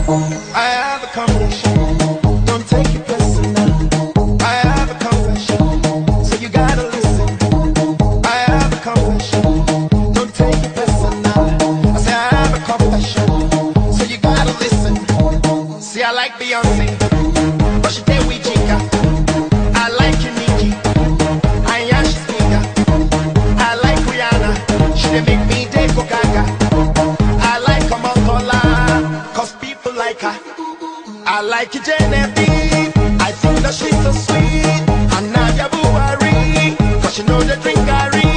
I have a confession, don't take it personal. I have a confession, so you gotta listen. I have a confession, don't take it personal. I say I have a confession, so you gotta listen. See, I like Beyonce, but she did with Chica. I like Nicki, I am she's bigger. I like Rihanna, she did make me day go gaga. I like Omotola, cause people like her. I like Genevieve, I think that she's so sweet. And Nadia Buhari, cause she know they drink Gary.